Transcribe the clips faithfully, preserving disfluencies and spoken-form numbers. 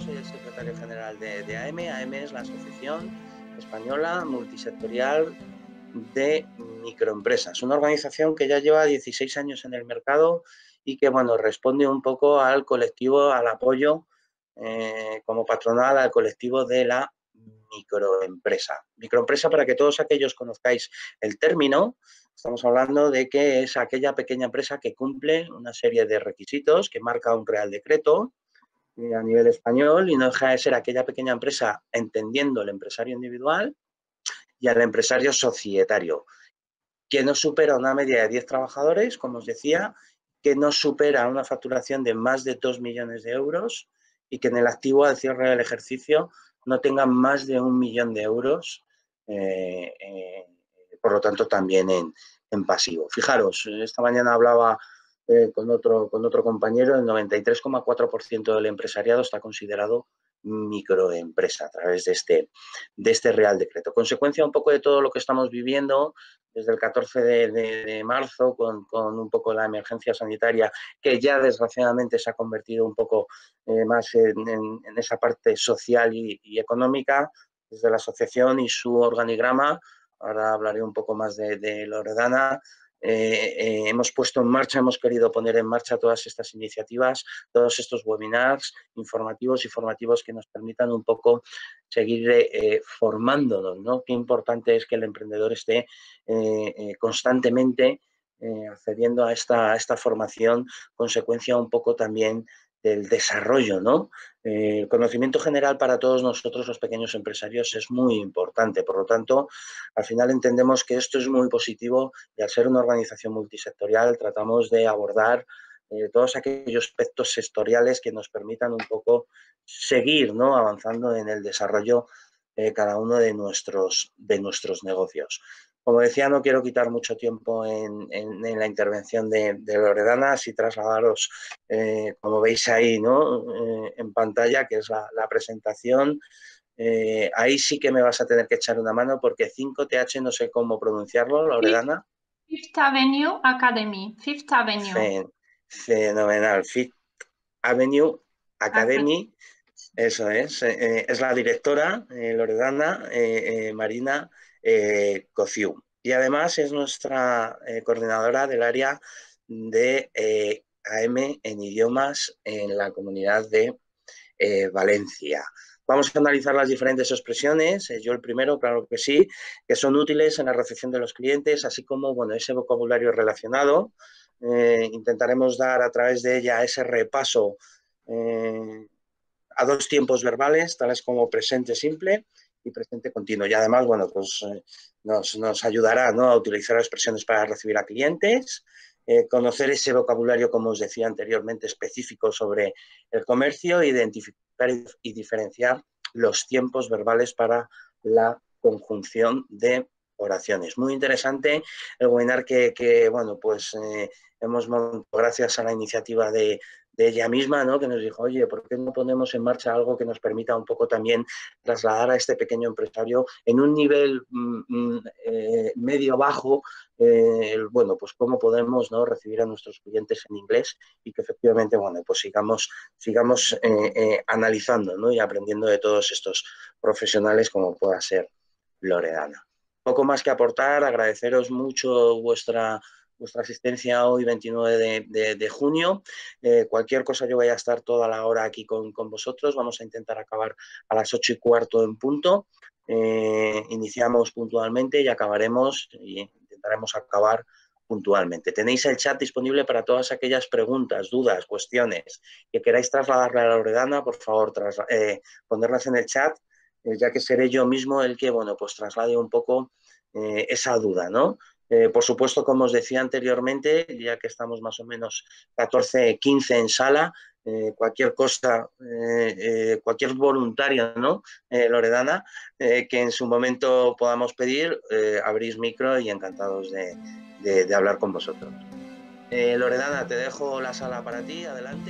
soy el secretario general de, de A M. A M es la Asociación Española Multisectorial de Microempresas, una organización que ya lleva dieciséis años en el mercado y que, bueno, responde un poco al colectivo, al apoyo eh, como patronal al colectivo de la microempresa. Microempresa, para que todos aquellos conozcáis el término, estamos hablando de que es aquella pequeña empresa que cumple una serie de requisitos que marca un Real Decreto eh, a nivel español, y no deja de ser aquella pequeña empresa entendiendo el empresario individual y al empresario societario, que no supera una media de diez trabajadores, como os decía, que no supera una facturación de más de dos millones de euros y que en el activo al cierre del ejercicio no tenga más de un millón de euros, eh, eh, por lo tanto también en, en pasivo. Fijaros, esta mañana hablaba eh, con, otro, con otro compañero, el noventa y tres coma cuatro por ciento del empresariado está considerado microempresa a través de este, de este Real Decreto. Consecuencia un poco de todo lo que estamos viviendo desde el catorce de, de, de marzo con, con un poco la emergencia sanitaria, que ya desgraciadamente se ha convertido un poco eh, más en, en, en esa parte social y, y económica, desde la asociación y su organigrama. Ahora hablaré un poco más de, de Loredana. Eh, eh, hemos puesto en marcha, hemos querido poner en marcha todas estas iniciativas, todos estos webinars informativos y formativos que nos permitan un poco seguir eh, formándonos, ¿no? Qué importante es que el emprendedor esté eh, eh, constantemente eh, accediendo a esta, a esta formación, consecuencia un poco también del desarrollo, ¿no? Eh, el conocimiento general para todos nosotros, los pequeños empresarios, es muy importante. Por lo tanto, al final entendemos que esto es muy positivo y al ser una organización multisectorial tratamos de abordar eh, todos aquellos aspectos sectoriales que nos permitan un poco seguir, ¿no?, avanzando en el desarrollo eh, cada uno de nuestros, de nuestros negocios. Como decía, no quiero quitar mucho tiempo en, en, en la intervención de, de Loredana, así trasladaros, eh, como veis ahí, ¿no?, eh, en pantalla, que es la, la presentación. Eh, ahí sí que me vas a tener que echar una mano porque cinco T H no sé cómo pronunciarlo, Loredana. Fifth Avenue Academy. Fifth Avenue. Fen, fenomenal. Fifth Avenue Academy. Eso es. Eh, es la directora, eh, Loredana eh, eh, Marina eh, Cociu. Y además es nuestra eh, coordinadora del área de eh, A M en idiomas en la comunidad de eh, Valencia. Vamos a analizar las diferentes expresiones, eh, yo el primero, claro que sí, que son útiles en la recepción de los clientes, así como, bueno, ese vocabulario relacionado. Eh, intentaremos dar a través de ella ese repaso eh, a dos tiempos verbales, tales como presente simple y presente continuo. Y además, bueno, pues eh, nos, nos ayudará, ¿no?, a utilizar expresiones para recibir a clientes, eh, conocer ese vocabulario, como os decía anteriormente, específico sobre el comercio, identificar y diferenciar los tiempos verbales para la conjunción de oraciones. Muy interesante el webinar que, que bueno, pues eh, hemos montado gracias a la iniciativa de, de ella misma, ¿no?, que nos dijo, oye, ¿por qué no ponemos en marcha algo que nos permita un poco también trasladar a este pequeño empresario en un nivel mm, eh, medio-bajo, eh, bueno, pues cómo podemos, ¿no?, recibir a nuestros clientes en inglés y que efectivamente, bueno, pues sigamos, sigamos eh, eh, analizando, ¿no?, y aprendiendo de todos estos profesionales como pueda ser Loredana. Poco más que aportar, agradeceros mucho vuestra vuestra asistencia hoy, veintinueve de, de, de junio. Eh, cualquier cosa, yo voy a estar toda la hora aquí con, con vosotros. Vamos a intentar acabar a las ocho y cuarto en punto. Eh, iniciamos puntualmente y acabaremos, y intentaremos acabar puntualmente. Tenéis el chat disponible para todas aquellas preguntas, dudas, cuestiones que queráis trasladarle a Loredana, por favor, tras, eh, ponerlas en el chat, eh, ya que seré yo mismo el que, bueno, pues traslade un poco eh, esa duda, ¿no? Eh, por supuesto, como os decía anteriormente, ya que estamos más o menos catorce, quince en sala, eh, cualquier cosa, eh, eh, cualquier voluntario, ¿no?, eh, Loredana, eh, que en su momento podamos pedir, eh, abrís micro y encantados de, de, de hablar con vosotros. Eh, Loredana, te dejo la sala para ti, adelante.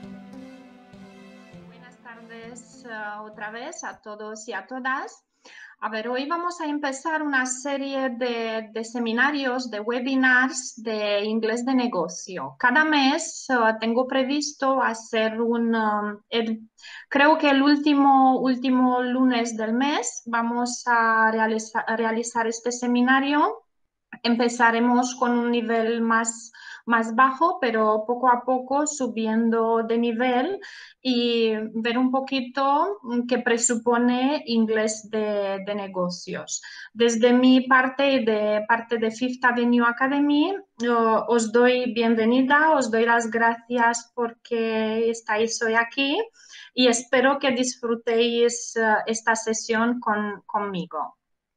Buenas tardes uh, otra vez a todos y a todas. A ver, hoy vamos a empezar una serie de, de seminarios, de webinars de inglés de negocio. Cada mes uh, tengo previsto hacer un, um, el, creo que el último, último lunes del mes vamos a, realiza, a realizar este seminario. Empezaremos con un nivel más, más bajo, pero poco a poco subiendo de nivel y ver un poquito qué presupone inglés de, de negocios. Desde mi parte y de parte de Fifth Avenue Academy, yo os doy bienvenida, os doy las gracias porque estáis hoy aquí y espero que disfrutéis uh, esta sesión con, conmigo.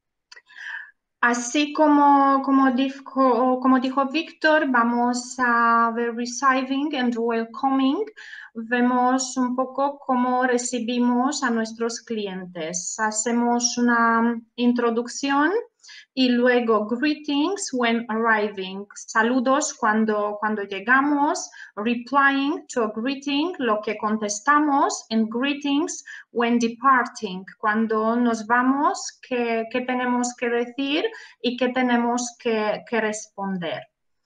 Así como, como, dijo, como dijo Víctor, vamos a ver receiving and welcoming. Vemos un poco cómo recibimos a nuestros clientes. Hacemos una introducción y luego greetings when arriving, saludos cuando, cuando llegamos, replying to a greeting, lo que contestamos, and greetings when departing, cuando nos vamos, qué, qué tenemos que decir y qué tenemos que, que responder.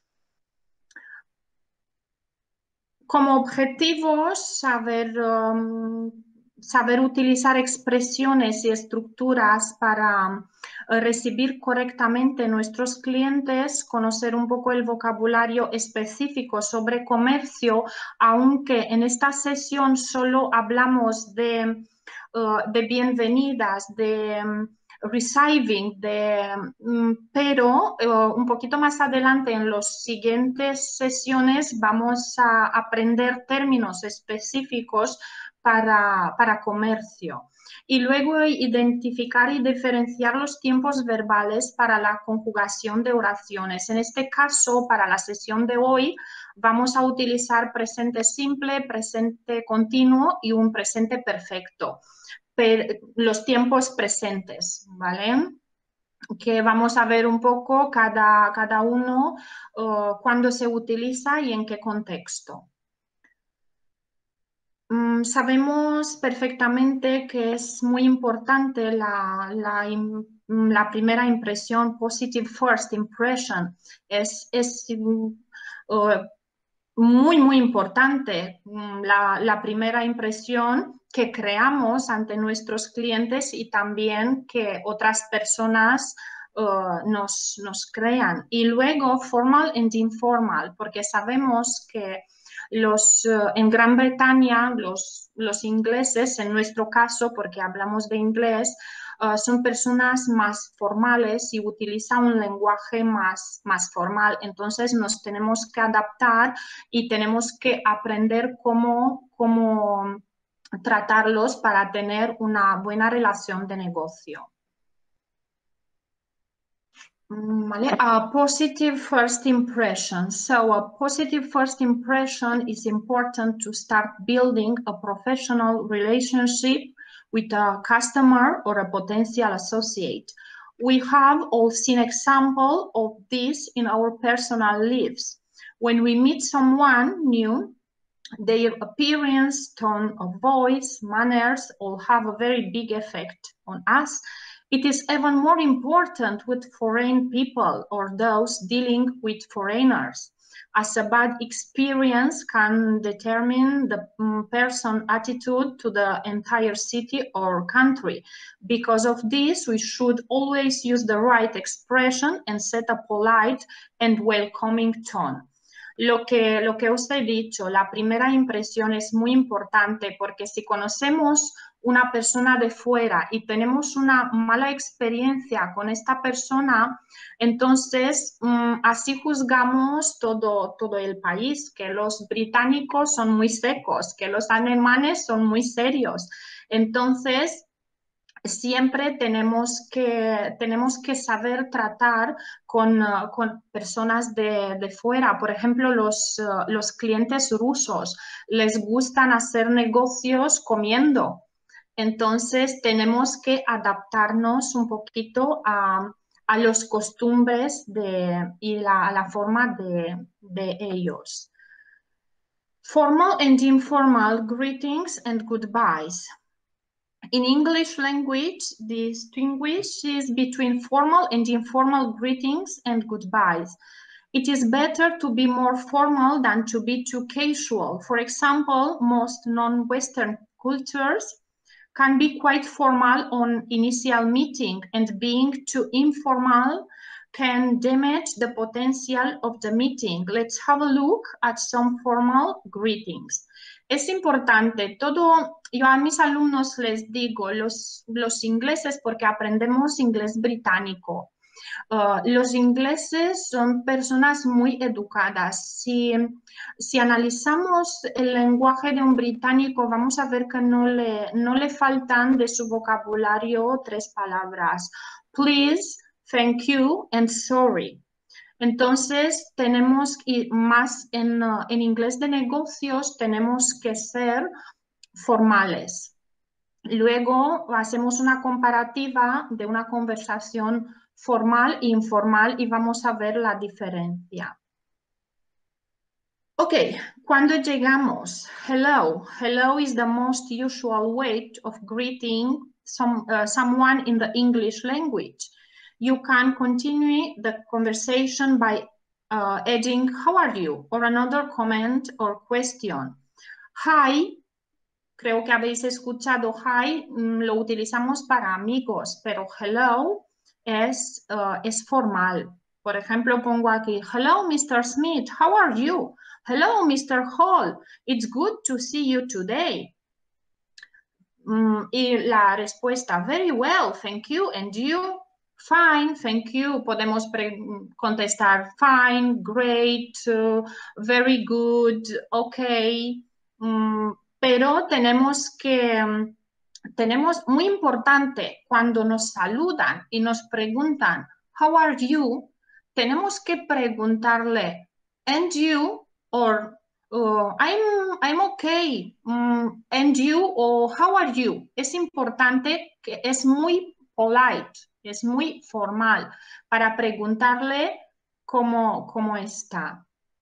Como objetivos, saber, um, saber utilizar expresiones y estructuras para uh, recibir correctamente nuestros clientes, conocer un poco el vocabulario específico sobre comercio, aunque en esta sesión solo hablamos de, uh, de bienvenidas, de um, receiving, de, um, pero uh, un poquito más adelante en las siguientes sesiones vamos a aprender términos específicos para, para comercio. Y luego identificar y diferenciar los tiempos verbales para la conjugación de oraciones. En este caso, para la sesión de hoy, vamos a utilizar presente simple, presente continuo y un presente perfecto. Los tiempos presentes, ¿vale? Que vamos a ver un poco cada, cada uno uh, cuándo se utiliza y en qué contexto. Um, sabemos perfectamente que es muy importante la, la, la primera impresión, positive first impression, es, es uh, muy, muy importante la, la primera impresión que creamos ante nuestros clientes y también que otras personas uh, nos, nos crean. Y luego formal and informal, porque sabemos que los, uh, en Gran Bretaña los, los ingleses, en nuestro caso, porque hablamos de inglés, Uh, son personas más formales y utilizan un lenguaje más, más formal. Entonces nos tenemos que adaptar y tenemos que aprender cómo, cómo tratarlos para tener una buena relación de negocio. Vale. A positive first impression. So a positive first impression is important to start building a professional relationship with a customer or a potential associate. We have all seen examples of this in our personal lives. When we meet someone new, their appearance, tone of voice, manners all have a very big effect on us. It is even more important with foreign people or those dealing with foreigners, as a bad experience can determine the um, person's attitude to the entire city or country. Because of this, we should always use the right expression and set a polite and welcoming tone. Lo que, lo que os he dicho, la primera impresión es muy importante porque si conocemos una persona de fuera y tenemos una mala experiencia con esta persona, entonces um, así juzgamos todo, todo el país, que los británicos son muy secos, que los alemanes son muy serios. Entonces, siempre tenemos que, tenemos que saber tratar con, uh, con personas de, de fuera. Por ejemplo, los, uh, los clientes rusos les gustan hacer negocios comiendo. Entonces, tenemos que adaptarnos un poquito a, a los costumbres de, y la, a la forma de, de ellos. Formal and informal greetings and goodbyes. In English language, distinguishes between formal and informal greetings and goodbyes. It is better to be more formal than to be too casual. For example, most non-Western cultures can be quite formal on initial meeting, and being too informal can damage the potential of the meeting. Let's have a look at some formal greetings. Es importante, todo, yo a mis alumnos les digo, los, los ingleses, porque aprendemos inglés británico. Uh, los ingleses son personas muy educadas. Si, si analizamos el lenguaje de un británico, vamos a ver que no le, no le faltan de su vocabulario tres palabras: please, thank you and sorry. Entonces, tenemos que, más en, uh, en inglés de negocios, tenemos que ser formales. Luego hacemos una comparativa de una conversación formal e informal y vamos a ver la diferencia. Ok, cuando llegamos, hello. Hello is the most usual way of greeting some, uh, someone in the English language. You can continue the conversation by uh, adding, how are you? Or another comment or question. Hi. Creo que habéis escuchado hi, lo utilizamos para amigos, pero hello es, uh, es formal. Por ejemplo, pongo aquí, hello, mister Smith, how are you? Hello, mister Hall, it's good to see you today. Mm, y la respuesta, very well, thank you, and you? Fine, thank you. Podemos contestar fine, great, uh, very good, okay. Mm, pero tenemos que, tenemos muy importante, cuando nos saludan y nos preguntan, how are you? Tenemos que preguntarle, and you, or uh, I'm, I'm okay, um, and you, or how are you? Es importante, que es muy polite, es muy formal, para preguntarle cómo, cómo está.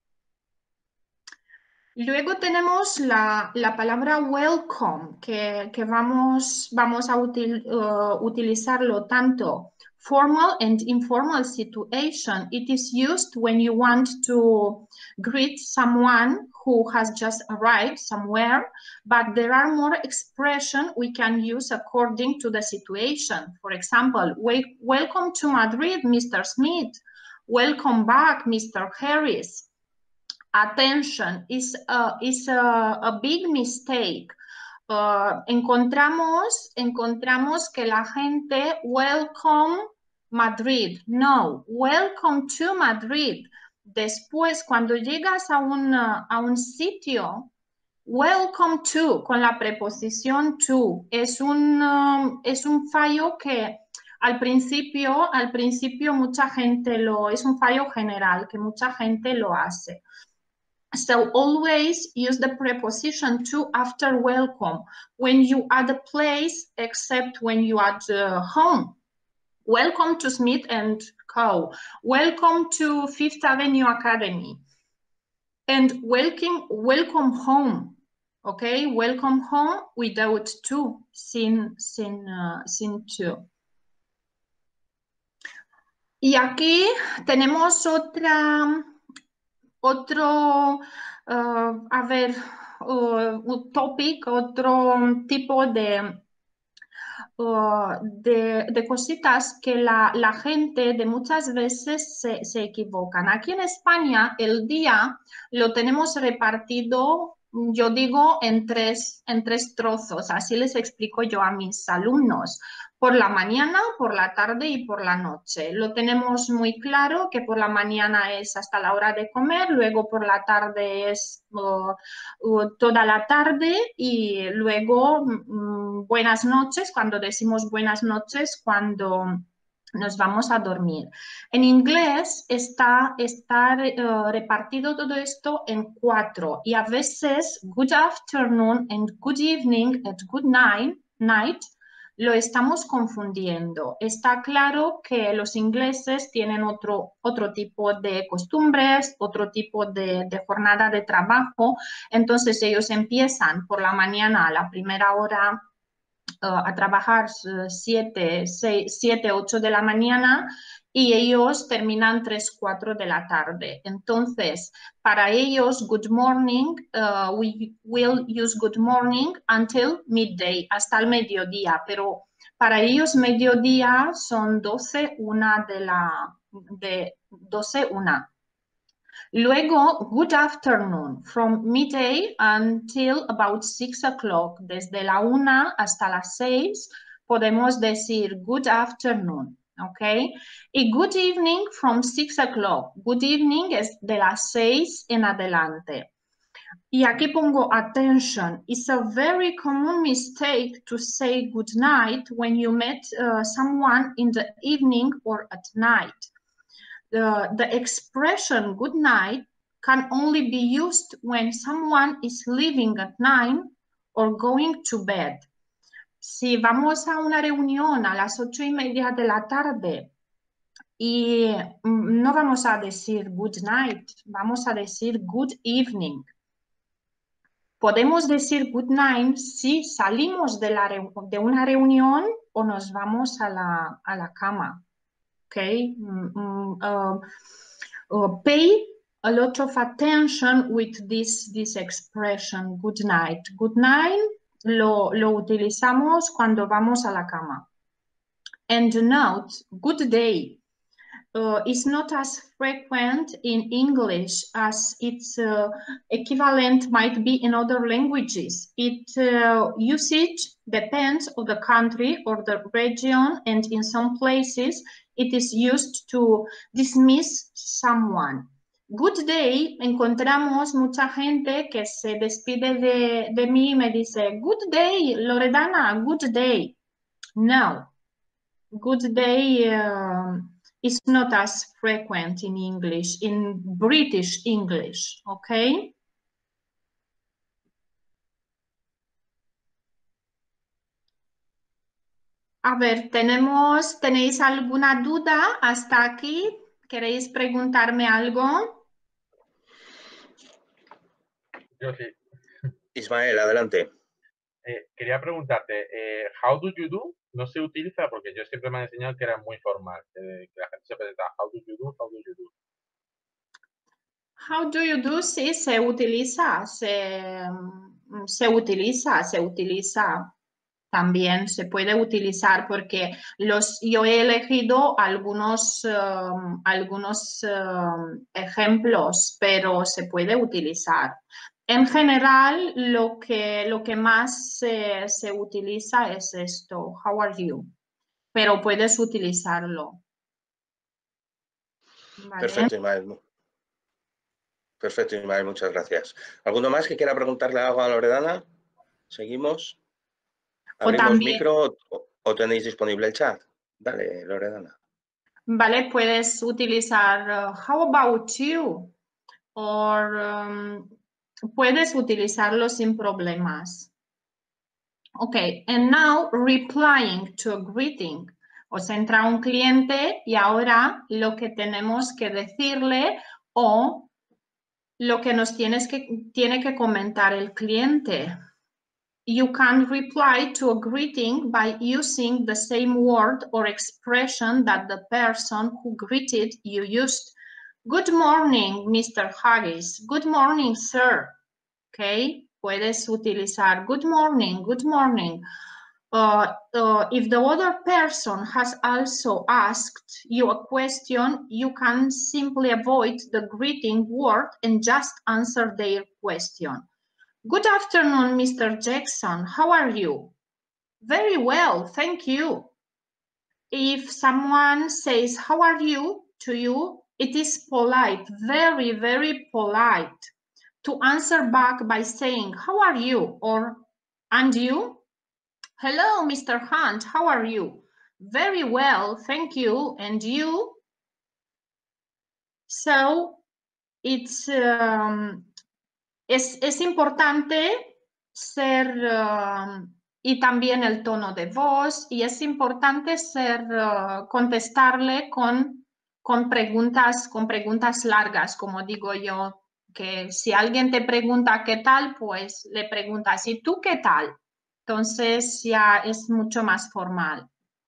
Luego tenemos la, la palabra welcome, que, que vamos, vamos a util, uh, utilizarlo tanto formal and informal situation. It is used when you want to greet someone who has just arrived somewhere, but there are more expressions we can use according to the situation. For example, welcome to Madrid, mister Smith. Welcome back, mister Harris. Attention, is a, is a, a big mistake. Uh, encontramos, encontramos que la gente, welcome Madrid. No, welcome to Madrid. Después, cuando llegas a un, a un sitio, welcome to, con la preposición to, es un, um, es un fallo que al principio, al principio mucha gente lo, es un fallo general, que mucha gente lo hace. So always use the preposition to after welcome when you are at a place, except when you are at uh, home. Welcome to Smith and Co. Welcome to Fifth Avenue Academy. And welcome, welcome home. Okay, welcome home without to, sin, sin, uh, sin to. Y aquí tenemos otra... Otro, uh, a ver, uh, un topic, otro tipo de, uh, de, de cositas que la, la gente de muchas veces se, se equivocan. Aquí en España el día lo tenemos repartido, yo digo, en tres, en tres trozos. Así les explico yo a mis alumnos. Por la mañana, por la tarde y por la noche. Lo tenemos muy claro que por la mañana es hasta la hora de comer, luego por la tarde es uh, uh, toda la tarde y luego um, buenas noches, cuando decimos buenas noches, cuando nos vamos a dormir. En inglés está, está uh, repartido todo esto en cuatro y a veces good afternoon and good evening and good night, night lo estamos confundiendo. Está claro que los ingleses tienen otro, otro tipo de costumbres, otro tipo de, de jornada de trabajo, entonces ellos empiezan por la mañana a la primera hora uh, a trabajar siete, seis, siete, ocho de la mañana y ellos terminan tres, cuatro de la tarde. Entonces, para ellos, good morning, uh, we will use good morning until midday, hasta el mediodía, pero para ellos mediodía son doce, una de la, de doce, una. Luego, good afternoon, from midday until about six o'clock. Desde la una hasta las seis podemos decir good afternoon, ¿ok? Y good evening from six o'clock. Good evening es de las seis en adelante. Y aquí pongo attention. It's a very common mistake to say good night when you met uh, someone in the evening or at night. The, the expression good night can only be used when someone is leaving at nine or going to bed. Si vamos a una reunión a las ocho y media de la tarde y no vamos a decir good night, vamos a decir good evening. Podemos decir good night si salimos de, la, de una reunión o nos vamos a la, a la cama. Okay? Mm, uh, uh, pay a lot of attention with this, this expression, good night. Good night lo, lo utilizamos cuando vamos a la cama. And note, good day uh, is not as frequent in English as its uh, equivalent might be in other languages. Its uh, usage depends on the country or the region, and in some places it is used to dismiss someone. Good day, encontramos mucha gente que se despide de, de mí y me dice, good day, Loredana, good day. No, good day uh, is not as frequent in English, in British English, okay? A ver, tenemos, ¿tenéis alguna duda hasta aquí? ¿Queréis preguntarme algo? Yo sí. Ismael, adelante. Eh, quería preguntarte, eh, how do you do no se utiliza porque yo siempre me han enseñado que era muy formal, eh, que la gente se presenta how do you do, how do you do. How do you do? Sí, se utiliza, se, se utiliza, se utiliza. También se puede utilizar porque los, yo he elegido algunos, um, algunos um, ejemplos, pero se puede utilizar. En general, lo que, lo que más se, se utiliza es esto, how are you? Pero puedes utilizarlo. ¿Vale? Perfecto, Ismael. Perfecto, Ismael, muchas gracias. ¿Alguno más que quiera preguntarle algo a Loredana? ¿Seguimos? ¿Abrimos también, micro o, o tenéis disponible el chat? Dale, Loredana. Vale, puedes utilizar uh, how about you? O um, puedes utilizarlo sin problemas. Ok, and now replying to a greeting. Os entra un cliente y ahora lo que tenemos que decirle o lo que nos tienes que, tiene que comentar el cliente. You can reply to a greeting by using the same word or expression that the person who greeted you used. Good morning, Mister Haggis. Good morning, sir. Okay, puedes utilizar good morning, good morning. Uh, uh, if the other person has also asked you a question, you can simply avoid the greeting word and just answer their question. Good afternoon, Mister Jackson. How are you? Very well, thank you. If someone says, how are you to you, it is polite, very, very polite to answer back by saying, how are you? Or, and you? Hello, Mister Hunt, how are you? Very well, thank you. And you? So, it's, um, es, es importante ser, uh, y también el tono de voz, y es importante ser, uh, contestarle con, con, preguntas, con preguntas largas, como digo yo, que si alguien te pregunta qué tal, pues le preguntas, ¿y tú qué tal? Entonces ya es mucho más formal.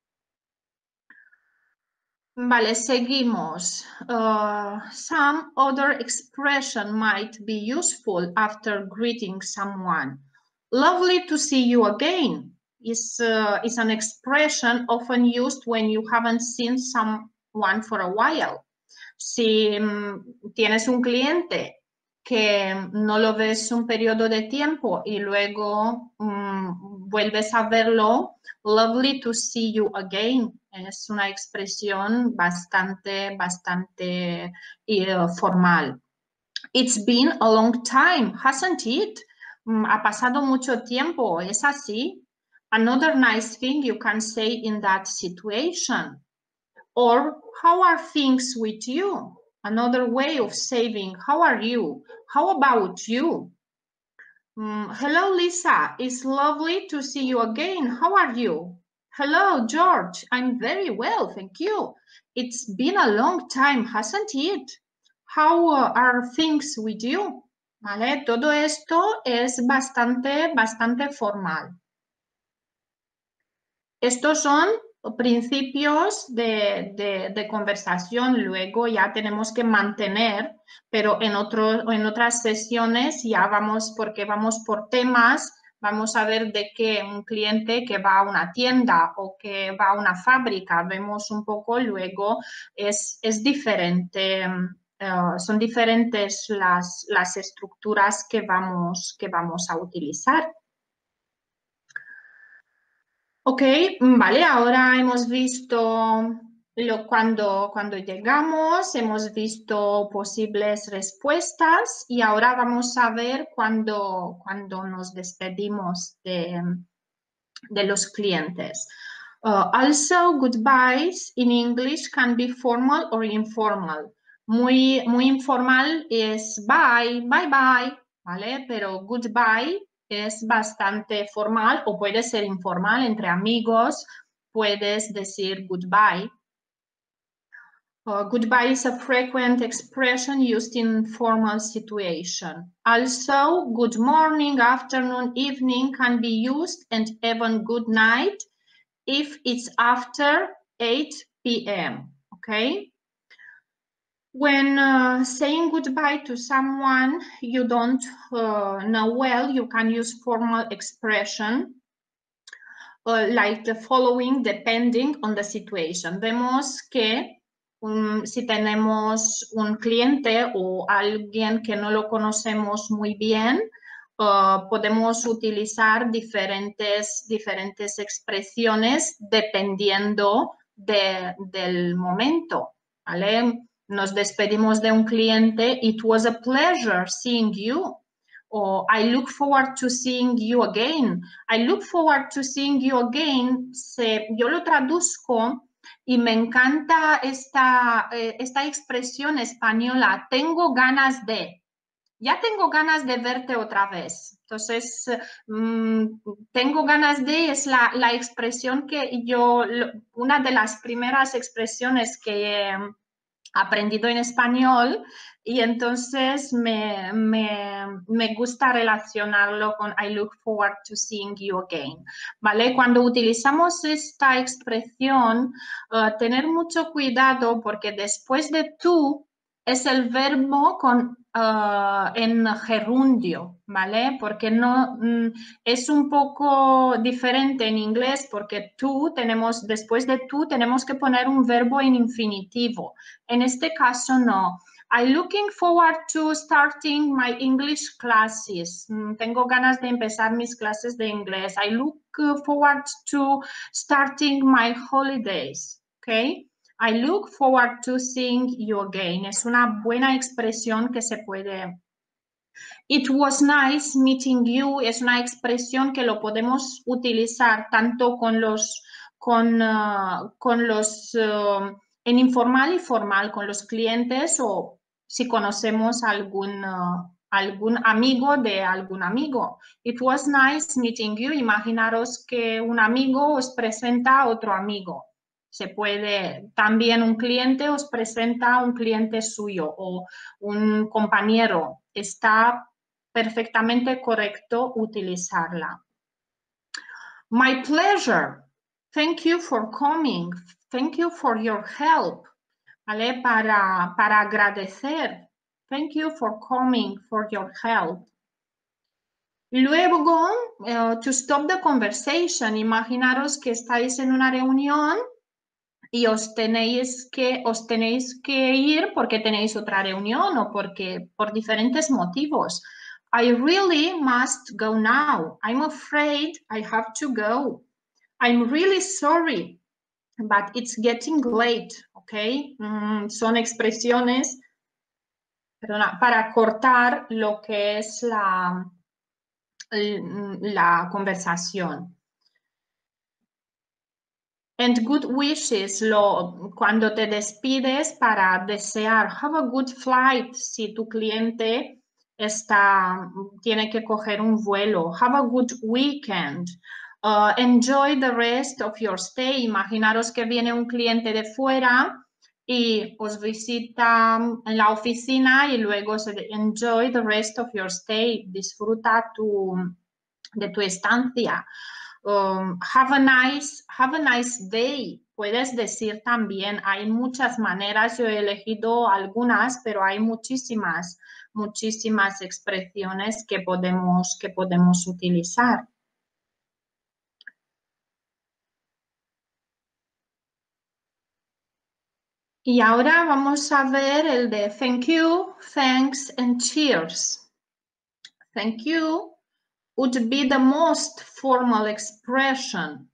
Vale, seguimos. Uh, some other expression might be useful after greeting someone. Lovely to see you again is, uh, is an expression often used when you haven't seen someone for a while. Si um, tienes un cliente que no lo ves un periodo de tiempo y luego um, vuelves a verlo, lovely to see you again. Es una expresión bastante, bastante uh, formal. It's been a long time, hasn't it? Um, ha pasado mucho tiempo, ¿es así? Another nice thing you can say in that situation. Or, how are things with you? Another way of saying, how are you? How about you? Um, hello, Lisa. It's lovely to see you again. How are you? Hello, George. I'm very well, thank you. It's been a long time, hasn't it? How uh, are things with you? ¿Vale? Todo esto es bastante, bastante formal. Estos son principios de, de, de conversación, luego ya tenemos que mantener, pero en, otro, en otras sesiones ya vamos, porque vamos por temas, vamos a ver de qué un cliente que va a una tienda o que va a una fábrica, vemos un poco, luego es, es diferente, uh, son diferentes las, las estructuras que vamos, que vamos a utilizar. Ok, vale, ahora hemos visto lo, cuando, cuando llegamos, hemos visto posibles respuestas y ahora vamos a ver cuando, cuando nos despedimos de, de los clientes. Uh, also, goodbyes in English can be formal or informal. Muy, muy informal es bye, bye, bye, ¿vale? Pero goodbye es bastante formal o puede ser informal entre amigos, puedes decir goodbye. Uh, goodbye is a frequent expression used in formal situation. Also, good morning, afternoon, evening can be used, and even good night if it's after eight p m, okay? When uh, saying goodbye to someone you don't uh, know well, you can use formal expression uh, like the following, depending on the situation. Vemos que um, si tenemos un cliente o alguien que no lo conocemos muy bien, uh, podemos utilizar diferentes, diferentes expresiones dependiendo de, del momento, ¿vale? Nos despedimos de un cliente. It was a pleasure seeing you. O I look forward to seeing you again. I look forward to seeing you again. Se, yo lo traduzco y me encanta esta, eh, esta expresión española. Tengo ganas de. Ya tengo ganas de verte otra vez. Entonces, mmm, tengo ganas de es la, la expresión que yo, una de las primeras expresiones que he aprendido en español y entonces me, me, me gusta relacionarlo con I look forward to seeing you again, ¿vale? Cuando utilizamos esta expresión, uh, tener mucho cuidado porque después de tú es el verbo con, uh, en gerundio, ¿vale? Porque no, mm, es un poco diferente en inglés porque tú tenemos, después de tú tenemos que poner un verbo en infinitivo. En este caso no. I'm looking forward to starting my English classes. Mm, tengo ganas de empezar mis clases de inglés. I look forward to starting my holidays, ¿ok? I look forward to seeing you again. Es una buena expresión que se puede... It was nice meeting you. Es una expresión que lo podemos utilizar tanto con los... con, uh, con los uh, en informal y formal, con los clientes o si conocemos algún, uh, algún amigo de algún amigo. It was nice meeting you. Imaginaros que un amigo os presenta a otro amigo. Se puede, también un cliente os presenta a un cliente suyo o un compañero. Está perfectamente correcto utilizarla. My pleasure. Thank you for coming. Thank you for your help. ¿Vale? Para, para agradecer. Thank you for coming, for your help. Luego, uh, to stop the conversation, imaginaros que estáis en una reunión y os tenéis que, os tenéis que ir porque tenéis otra reunión o porque, por diferentes motivos. I really must go now. I'm afraid I have to go. I'm really sorry, but it's getting late, ¿ok? Mm, son expresiones, perdona, para cortar lo que es la, la conversación. And good wishes, lo, cuando te despides para desear, have a good flight, si tu cliente está, tiene que coger un vuelo, have a good weekend, uh, enjoy the rest of your stay, imaginaros que viene un cliente de fuera y os visita en la oficina y luego se enjoy the rest of your stay, disfruta tu, de tu estancia. Um, have a nice, have a nice day. Puedes decir también, hay muchas maneras, yo he elegido algunas, pero hay muchísimas, muchísimas expresiones que podemos, que podemos utilizar. Y ahora vamos a ver el de thank you, thanks and cheers. Thank you would be the most formal expression.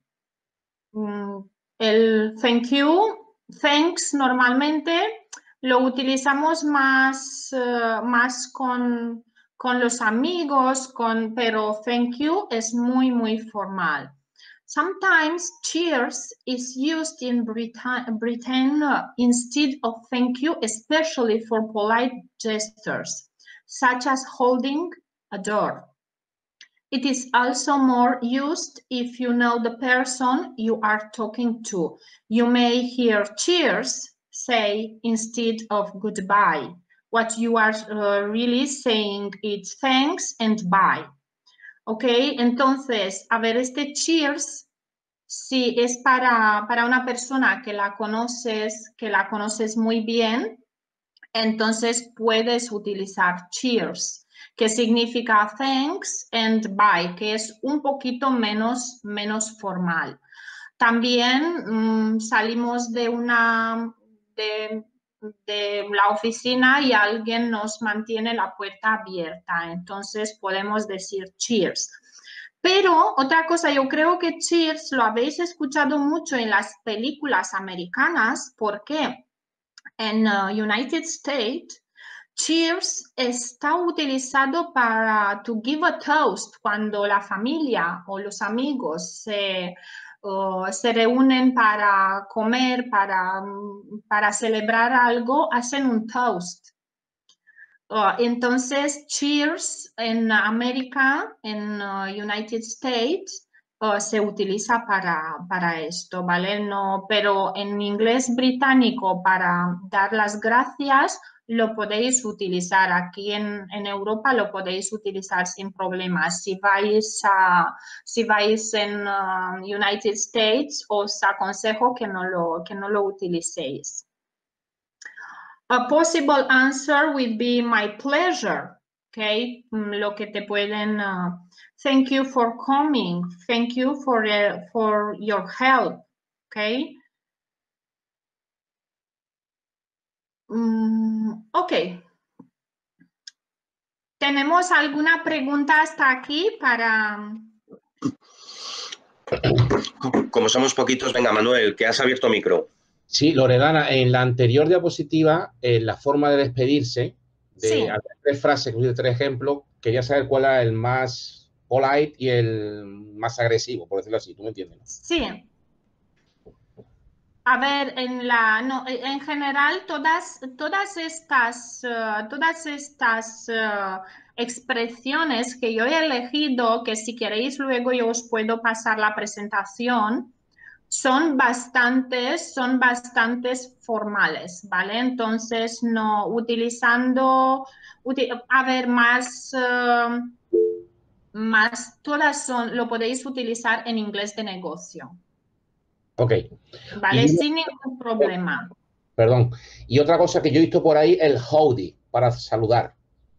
Mm, el thank you, thanks normalmente lo utilizamos más, uh, más con, con los amigos, con, pero thank you es muy, muy formal. Sometimes cheers is used in Britain, Britain uh, instead of thank you, especially for polite gestures, such as holding a door. It is also more used if you know the person you are talking to. You may hear cheers say instead of goodbye. What you are uh, really saying is thanks and bye. Ok, entonces, a ver, este cheers, si es para, para una persona que la conoces, que la conoces muy bien, entonces puedes utilizar cheers, que significa thanks and bye, que es un poquito menos, menos formal. También mmm, salimos de una de, de la oficina y alguien nos mantiene la puerta abierta, entonces podemos decir cheers. Pero otra cosa, yo creo que cheers lo habéis escuchado mucho en las películas americanas. ¿Por qué? En uh, United States, cheers está utilizado para to give a toast cuando la familia o los amigos se, uh, se reúnen para comer, para, para celebrar algo, hacen un toast. Uh, entonces, cheers en América, en uh, United States, Uh, se utiliza para, para esto, ¿vale? No, pero en inglés británico para dar las gracias lo podéis utilizar. Aquí en, en Europa lo podéis utilizar sin problemas. Si vais, a, si vais en uh, United States, os aconsejo que no lo, que no lo utilicéis. A possible answer would be my pleasure. Okay, lo que te pueden, uh, thank you for coming, thank you for, uh, for your help, okay. Mm, ok. ¿Tenemos alguna pregunta hasta aquí para...? Como somos poquitos, venga, Manuel, que has abierto micro. Sí, Loredana, en la anterior diapositiva, en la forma de despedirse, de Sí. tres frases, tres ejemplos, quería saber cuál era el más polite y el más agresivo, por decirlo así, ¿tú me entiendes? Sí. A ver, en la, no, en general todas, todas estas, uh, todas estas uh, expresiones que yo he elegido, que si queréis luego yo os puedo pasar la presentación, son bastantes, son bastantes formales, ¿vale? Entonces, no utilizando, uti a ver, más, uh, más todas son, lo podéis utilizar en inglés de negocio. Ok. ¿Vale? Y, Sin ningún problema. perdón. Y otra cosa que yo he visto por ahí, el howdy, para saludar.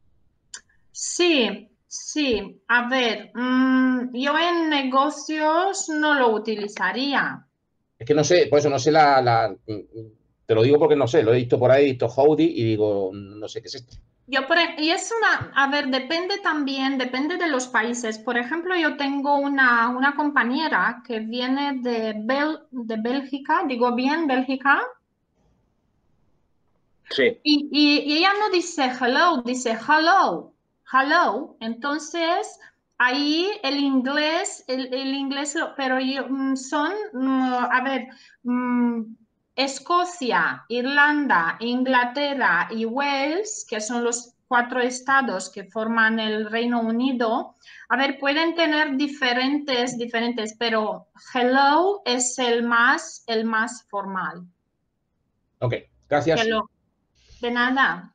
Sí, sí. A ver, mmm, yo en negocios no lo utilizaría. Es que no sé, por eso no sé la, la... Te lo digo porque no sé, lo he visto por ahí, he visto howdy y digo, no sé qué es esto. Yo por, y es una, a ver, depende también, depende de los países. Por ejemplo, yo tengo una, una compañera que viene de, Bel, de Bélgica, digo bien, Bélgica. Sí. Y, y, y ella no dice hello, dice hello, hello. Entonces, ahí el inglés, el, el inglés, pero yo, son, a ver, Escocia, Irlanda, Inglaterra y Wales, que son los cuatro estados que forman el Reino Unido, a ver, pueden tener diferentes, diferentes, pero hello es el más, el más formal. Ok, gracias. Hello. De nada.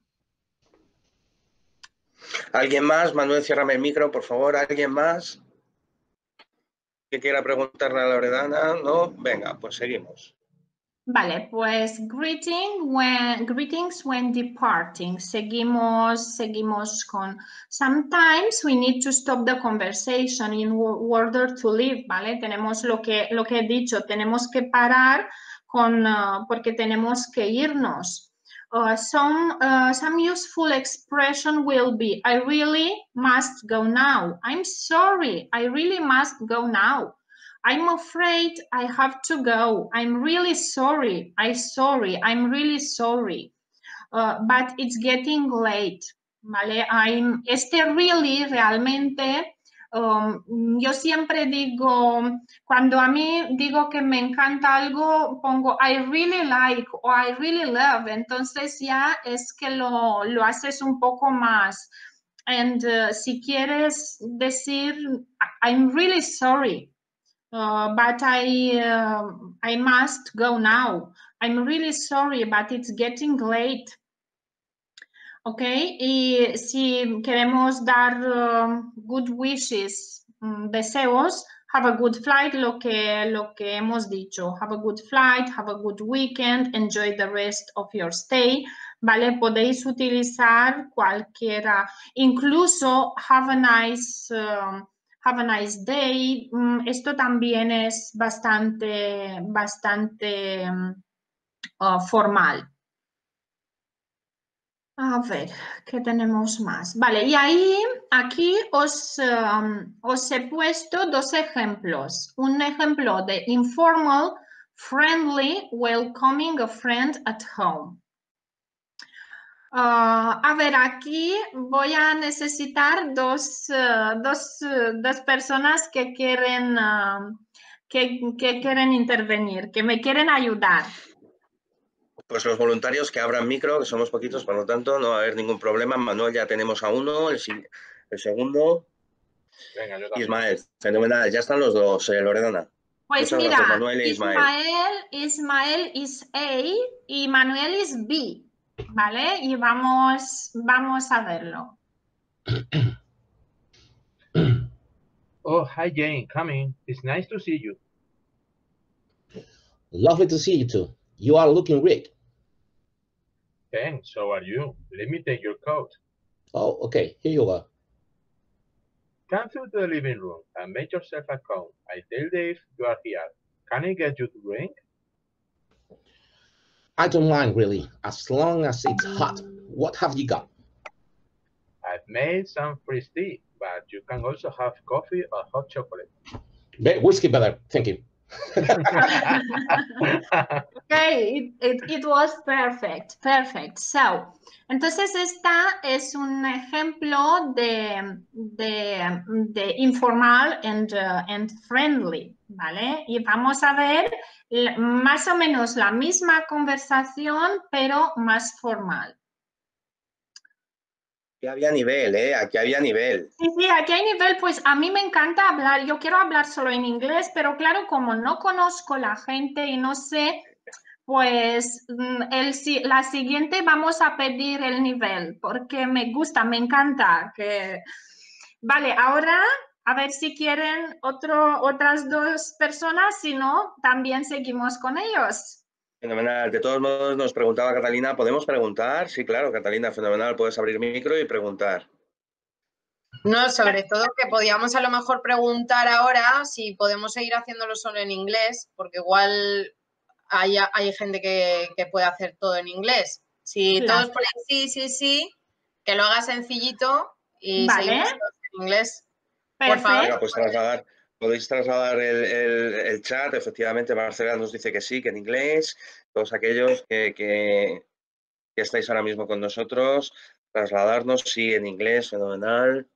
¿Alguien más? Manuel, ciérrame el micro, por favor. ¿Alguien más que quiera preguntarle a Loredana? No, venga, pues seguimos. Vale, pues greeting when, greetings when departing. Seguimos, seguimos con sometimes we need to stop the conversation in order to leave, ¿vale? Tenemos lo que, lo que he dicho, tenemos que parar con, uh, porque tenemos que irnos. Uh, some, uh, some useful expression will be, I really must go now. I'm sorry, I really must go now. I'm afraid I have to go. I'm really sorry. I'm sorry. I'm really sorry. Uh, but it's getting late. ¿Vale? I'm, este really realmente, um, yo siempre digo, cuando a mí digo que me encanta algo, pongo I really like o I really love. Entonces ya es que lo, lo haces un poco más. And uh, si quieres decir, I'm really sorry. Uh, but I, uh, I must go now. I'm really sorry, but it's getting late. Ok, y si queremos dar uh, good wishes, um, deseos, have a good flight, lo que, lo que hemos dicho. Have a good flight, have a good weekend, enjoy the rest of your stay. Vale, podéis utilizar cualquiera, incluso have a nice... Uh, Have a nice day. Esto también es bastante, bastante uh, formal. A ver, ¿qué tenemos más? Vale, y ahí, aquí os, um, os he puesto dos ejemplos. Un ejemplo de informal, friendly, welcoming a friend at home. Uh, a ver, aquí voy a necesitar dos, uh, dos, uh, dos personas que quieren, uh, que, que quieren intervenir, que me quieren ayudar. Pues los voluntarios que abran micro, que somos poquitos, por lo tanto no va a haber ningún problema. Manuel, ya tenemos a uno, el, el segundo. Venga, yo también. Ismael, fenomenal, ya están los dos, eh, Loredana. Pues Muchas mira, gracias, Manuel e Ismael. Ismael, Ismael is A y Manuel is B, ¿vale? Y vamos, vamos a verlo. Oh, hi Jane, coming. It's nice to see you. Lovely to see you too. You are looking great. Thanks, so are you. Let me take your coat. Oh, okay, here you are. Come through to the living room and make yourself at home. I tell Dave you are here. Can I get you to drink? I don't mind really, as long as it's hot. What have you got? I've made some fresh tea, but you can also have coffee or hot chocolate. Be whiskey better, thank you. Okay, it, it, it was perfect, perfect. So, entonces esta es un ejemplo de, de, de informal and, uh, and friendly, ¿vale? Y vamos a ver más o menos la misma conversación, pero más formal. Aquí había nivel, ¿eh? Aquí había nivel. Sí, sí, aquí hay nivel, pues a mí me encanta hablar, yo quiero hablar solo en inglés, pero claro, como no conozco la gente y no sé, pues el, la siguiente vamos a pedir el nivel, porque me gusta, me encanta. Que... Vale, ahora A ver si quieren otro, otras dos personas, si no, también seguimos con ellos. Fenomenal. De todos modos, nos preguntaba Catalina, ¿podemos preguntar? Sí, claro, Catalina, fenomenal. Puedes abrir micro y preguntar. No, sobre todo que podíamos a lo mejor preguntar ahora si podemos seguir haciéndolo solo en inglés, porque igual hay, hay gente que, que puede hacer todo en inglés. Si Claro. todos ponen sí, sí, sí, que lo haga sencillito y Vale. seguimos todos en inglés. Por Perfecto. favor. Venga, pues trasladar, podéis trasladar el, el- el chat. Efectivamente, Marcela nos dice que sí, que en inglés. Todos aquellos que, que- que estáis ahora mismo con nosotros, trasladarnos, sí, en inglés, fenomenal.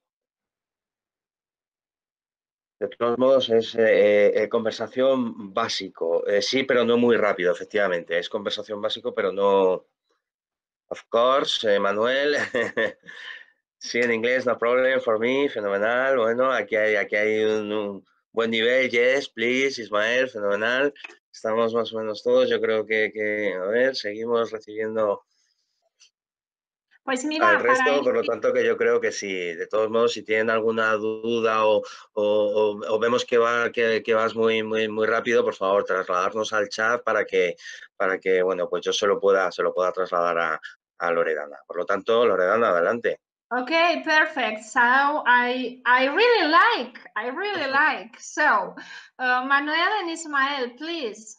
De todos modos, es eh, eh, conversación básico. Eh, sí, pero no muy rápido, efectivamente. Es conversación básico, pero no... Of course, eh, Manuel. Sí, en inglés, no problem for me, fenomenal. Bueno, aquí hay, aquí hay un, un buen nivel. Yes, please, Ismael, fenomenal. Estamos más o menos todos. Yo creo que, que a ver, seguimos recibiendo Pues al mira, para resto, ir, por lo tanto que yo creo que sí. De todos modos, si tienen alguna duda o, o, o- o vemos que, va, que, que vas muy, muy, muy rápido, por favor, trasladarnos al chat para que, para que bueno, pues yo se lo pueda, se lo pueda trasladar a, a Loredana. Por lo tanto, Loredana, adelante. okay, perfect. So I I really like, I really like. So, uh, Manuel and Ismael, please.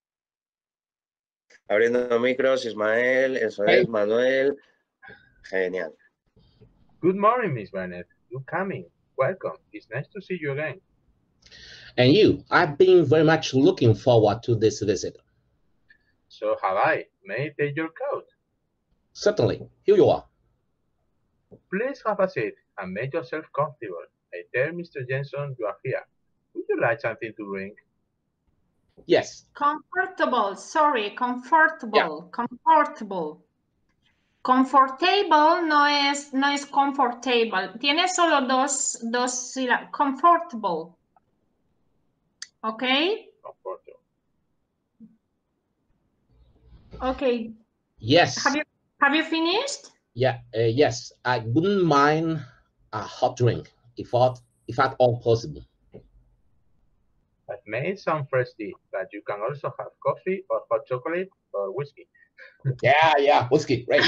Abriendo micros, Ismael, eso Hey. es, Manuel. Genial. Good morning, Miss Bennett. You're coming. Welcome. It's nice to see you again. And you, I've been very much looking forward to this visit. So have I. May I take your coat? Certainly, here you are. Please have a seat and make yourself comfortable. I tell Mister Jensen you are here. Would you like something to drink? Yes, Comfortable, sorry, comfortable, comfortable. Comfortable no es, no es comfortable. Tiene solo dos, dos sílabas. Comfortable. Okay? Comfortable. Okay. yes, Have you, have you finished? yeah, uh, yes. I wouldn't mind a hot drink if at, if at all possible. I've made some fresh tea, but you can also have coffee or hot chocolate or whiskey. Yeah, yeah, whiskey, great.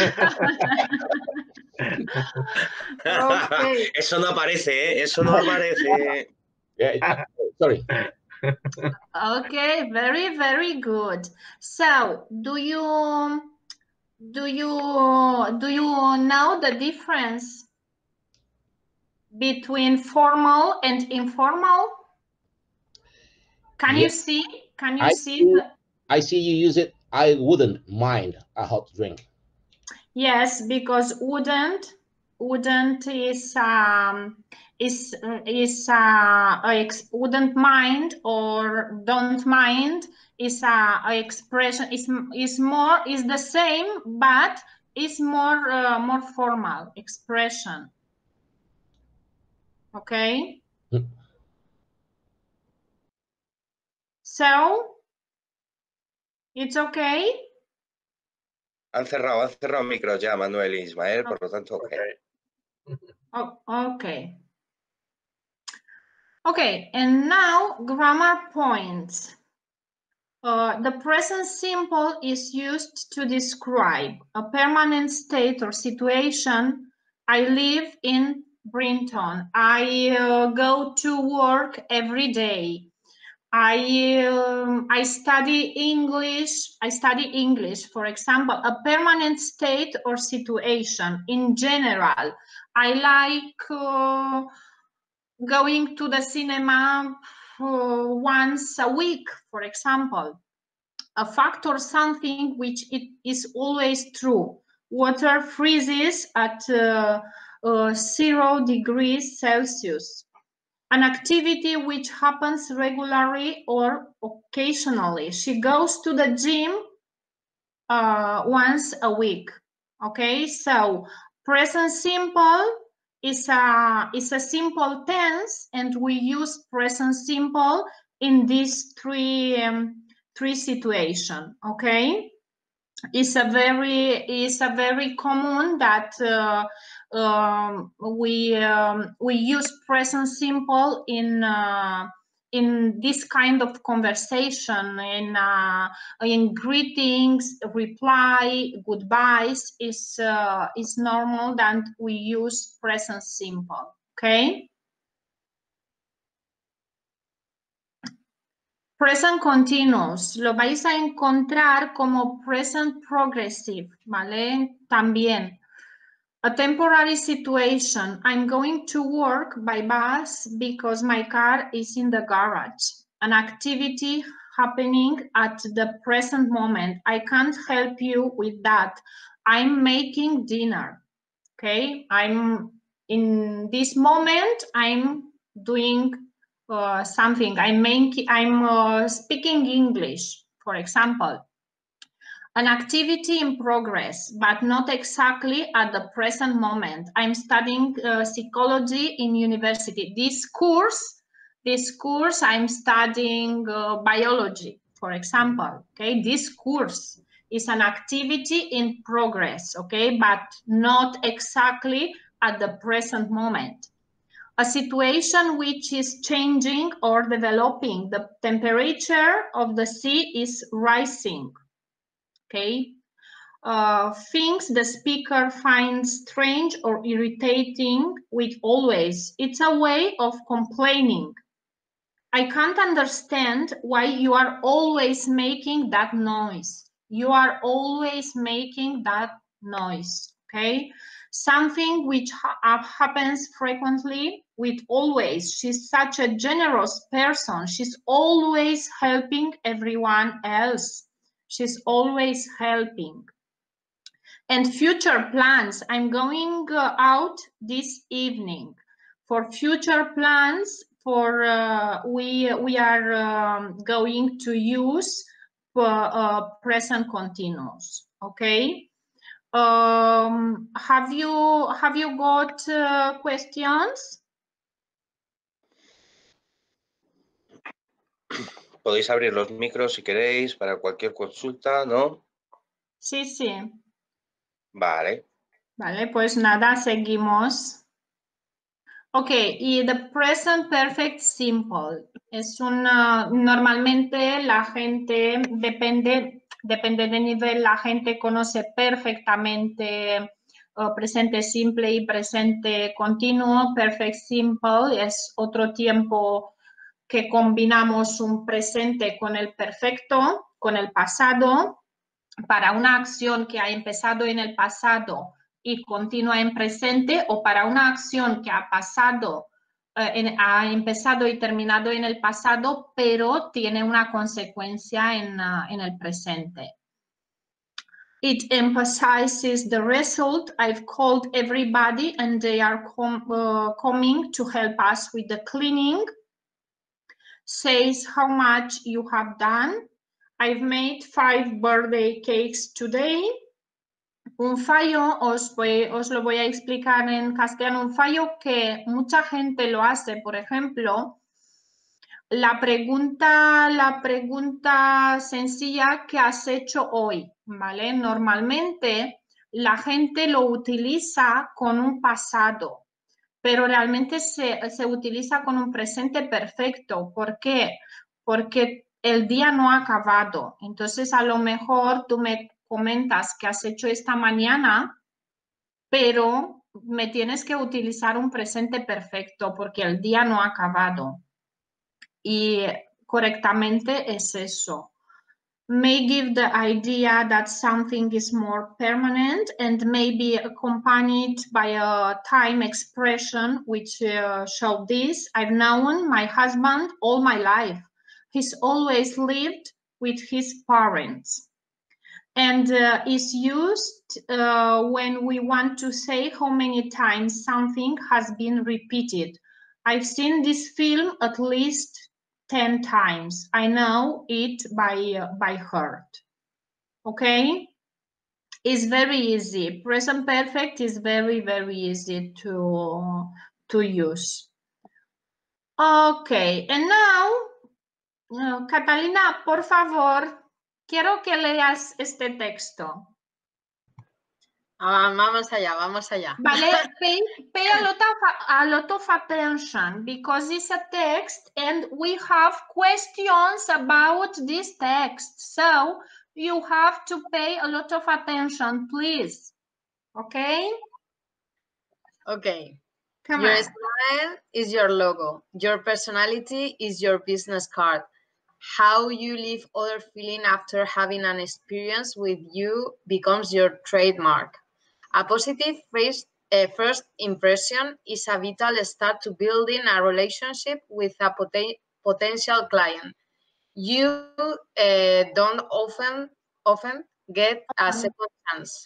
Okay. Eso no aparece, ¿eh? Eso no aparece. Yeah, sorry. Okay, very, very good. So, do you do you do you know the difference between formal and informal? Can Yeah. you see? Can you I see? see- the- I see you use it. I wouldn't mind a hot drink. Yes, because wouldn't wouldn't is um is is uh ex wouldn't mind or don't mind is a, a expression is is more is the same but is more uh, more formal expression. Okay. Hmm. So it's okay. Han cerrado, han cerrado micros ya, Manuel y Ismael, por lo tanto, ok. Okay. Oh, okay. Okay, and now grammar points. Uh, the present simple is used to describe a permanent state or situation. I live in Brinton. I uh, go to work every day. I um, I study English. I study English, for example, a permanent state or situation in general. I like uh, going to the cinema uh, once a week, for example. A fact or something which it is always true. Water freezes at uh, uh, zero degrees Celsius. An activity which happens regularly or occasionally. She goes to the gym uh, once a week. Okay, so present simple is a is a simple tense, and we use present simple in these three um, three situation. Okay, it's a very is a very common that uh, um, we um, we use present simple in uh, in this kind of conversation, in uh, in greetings, reply, goodbyes is uh, is normal that we use present simple. Okay. Present continuous, lo vais a encontrar como present progressive, ¿vale? También. A temporary situation, I'm going to work by bus because my car is in the garage. An activity happening at the present moment. I can't help you with that. I'm making dinner, okay? I'm, in this moment, I'm doing Uh, something. I'm making, I'm uh, speaking English, for example. An activity in progress, but not exactly at the present moment. I'm studying uh, psychology in university. This course, this course, I'm studying uh, biology, for example. Okay, this course is an activity in progress. Okay, but not exactly at the present moment. A situation which is changing or developing. The temperature of the sea is rising, okay? Uh, things the speaker finds strange or irritating with always. It's a way of complaining. I can't understand why you are always making that noise. You are always making that noise, okay? Something which ha happens frequently with always. She's such a generous person. She's always helping everyone else. She's always helping. And future plans. I'm going uh, out this evening. For future plans, for uh, we we are um, going to use uh, uh, present continuous. Okay. Um, have you have you got uh, questions? Podéis abrir los micros si queréis para cualquier consulta, ¿no? Sí, sí. Vale. Vale, pues nada, seguimos. Ok, y the present perfect simple es una, normalmente la gente, depende, depende del nivel, la gente conoce perfectamente uh, presente simple y presente continuo. Perfect simple es otro tiempo que combinamos un presente con el perfecto, con el pasado, para una acción que ha empezado en el pasado y continúa en presente, o para una acción que ha pasado, eh, en, ha empezado y terminado en el pasado, pero tiene una consecuencia en, uh, en el presente. It emphasizes the result. I've called everybody and they are com uh, coming to help us with the cleaning. Says how much you have done. I've made five birthday cakes today. Un fallo, os, voy, os lo voy a explicar en castellano, un fallo que mucha gente lo hace, por ejemplo, la pregunta, la pregunta sencilla que has hecho hoy, ¿vale? Normalmente la gente lo utiliza con un pasado, pero realmente se, se utiliza con un presente perfecto. ¿Por qué? Porque el día no ha acabado. Entonces, a lo mejor tú me comentas que has hecho esta mañana, pero me tienes que utilizar un presente perfecto porque el día no ha acabado. Y correctamente es eso. May give the idea that something is more permanent and may be accompanied by a time expression which uh, show this. I've known my husband all my life. He's always lived with his parents. And uh, is used uh, when we want to say how many times something has been repeated. I've seen this film at least ten times. I know it by, uh, by heart. Okay? It's very easy. Present perfect is very, very easy to, to use. Okay, and now, uh, Catalina, por favor, quiero que leas este texto. Ah, vamos allá, vamos allá. Vale, pay, pay a lot of a lot of attention because it's a text and we have questions about this text. So you have to pay a lot of attention, please. Okay? Okay. Come Your on. smile is your logo. Your personality is your business card. How you leave others feeling after having an experience with you becomes your trademark. A positive first, uh, first impression is a vital start to building a relationship with a poten potential client. You uh, don't often often get a second chance.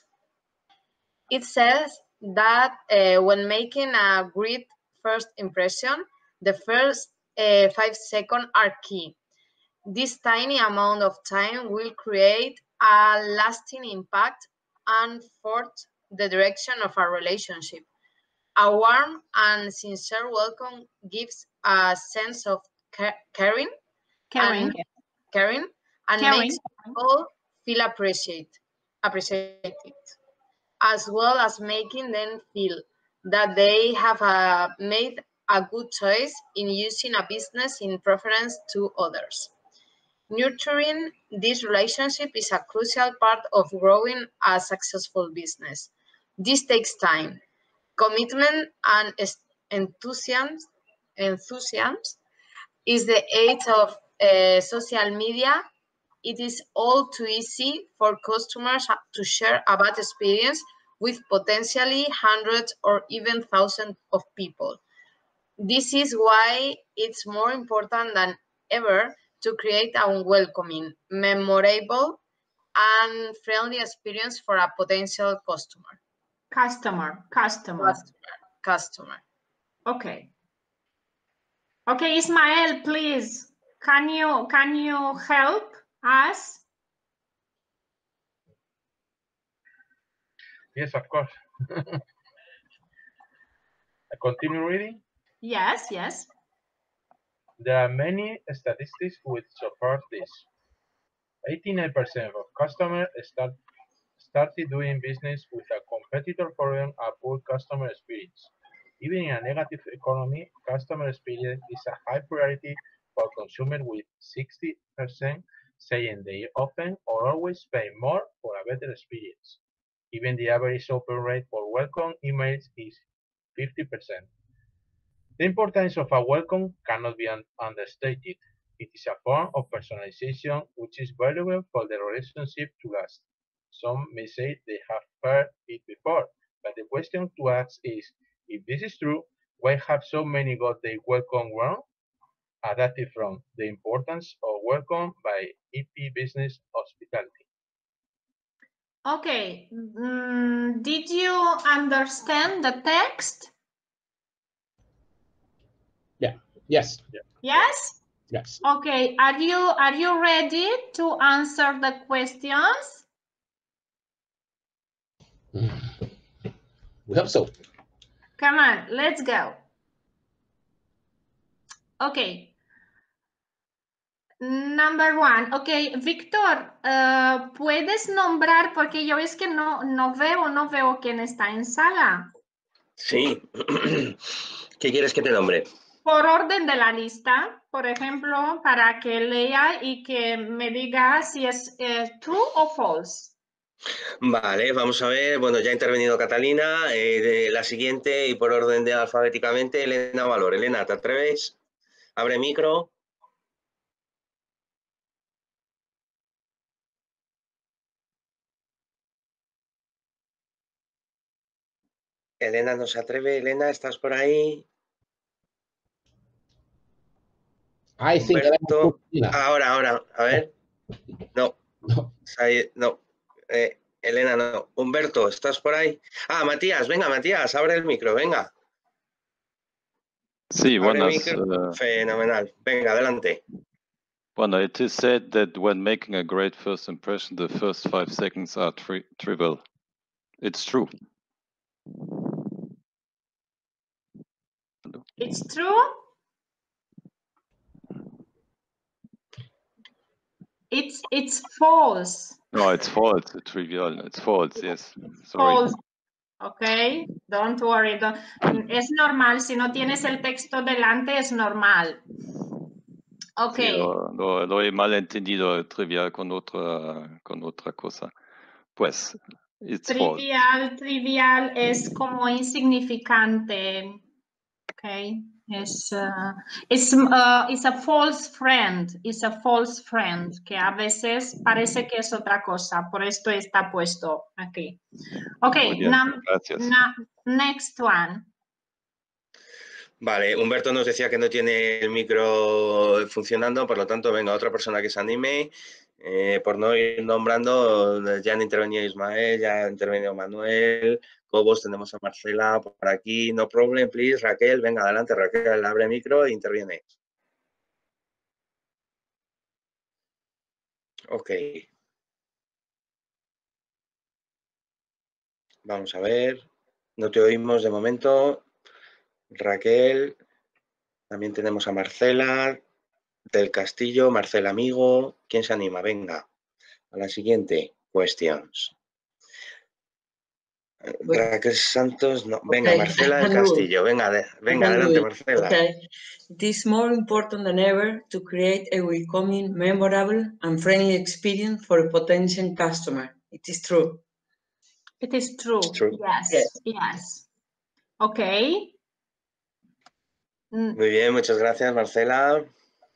It says that uh, when making a great first impression, the first uh, five seconds are key. This tiny amount of time will create a lasting impact and forge the direction of a relationship. A warm and sincere welcome gives a sense of caring Caring. and caring and Caring. makes people feel appreciate, appreciated, as well as making them feel that they have uh, made a good choice in using a business in preference to others. Nurturing this relationship is a crucial part of growing a successful business. This takes time, commitment, and enthusiasm. Enthusiasm is the age of uh, social media. It is all too easy for customers to share a bad experience with potentially hundreds or even thousands of people. This is why it's more important than ever to create a welcoming, memorable, and friendly experience for a potential customer. Customer, customer. Customer, customer. Okay. Okay, Ismael, please. Can you can you help us? Yes, of course. I continue reading. Yes, yes. There are many statistics which support this. eighty-nine percent of customers start, started doing business with a competitor following a poor customer experience. Even in a negative economy, customer experience is a high priority for consumers, with sixty percent saying they often or always pay more for a better experience. Even the average open rate for welcome emails is fifty percent. The importance of a welcome cannot be un understated. It is a form of personalization which is valuable for the relationship to last. Some may say they have heard it before, but the question to ask is, if this is true, why have so many got their welcome wrong? Adapted from The Importance of Welcome by E P Business Hospitality. Okay. Mm, did you understand the text? Yeah. Yes. Yes? Yes. Okay. Are you are you ready to answer the questions? We hope so. Come on, let's go. Okay. Number one. Ok, Víctor, uh, ¿puedes nombrar? Porque yo es que no, no veo, no veo quién está en sala. Sí. ¿Qué quieres que te nombre? Por orden de la lista, por ejemplo, para que lea y que me diga si es eh, true o false. Vale, vamos a ver. Bueno, ya ha intervenido Catalina. Eh, de la siguiente, y por orden de alfabéticamente, Elena Valor. Elena, ¿te atreves? Abre micro. Elena no se atreve. Elena, ¿estás por ahí? I think Humberto. Ahora, ahora. A ver. No. No. No. Eh, Elena, no. Humberto, ¿estás por ahí? Ah, Matías, venga, Matías, abre el micro, venga. Sí, Abre buenas. micro. Uh, Fenomenal. Venga, adelante. bueno, it is said that when making a great first impression, the first five seconds are tri trivial. It's true. It's true. It's it's false. No, it's false. Trivial. It's false. Yes. Sorry. False. ok, don't worry. Don't... Es normal, si no tienes el texto delante es normal. Ok. Sí, lo, lo, lo he malentendido trivial con otra, con otra cosa. Pues, it's false. Trivial, trivial es como insignificante. Ok. Es, uh, it's, uh, it's a false friend, it's a false friend, que a veces parece que es otra cosa, por esto está puesto aquí. Ok, Muy bien, now, gracias. now, next one. Vale, Humberto nos decía que no tiene el micro funcionando, por lo tanto, venga, otra persona que se anime. Eh, por no ir nombrando, ya han intervenido Ismael, ya ha intervenido Manuel, Cobos, tenemos a Marcela por aquí. No problem, please. Raquel, venga, adelante, Raquel, abre micro e interviene. Ok. Vamos a ver. No te oímos de momento. Raquel. También tenemos a Marcela del Castillo, Marcela Amigo. ¿Quién se anima? Venga. A la siguiente. Questions. Raquel Santos, no. Venga, Okay. Marcela del Castillo. Venga, de, venga adelante, Marcela. Okay. It is more important than ever to create a welcoming, memorable, and friendly experience for a potential customer. It is true. It is true. It's true. Yes, Yes. yes. Ok. Mm, Muy bien, muchas gracias, Marcela.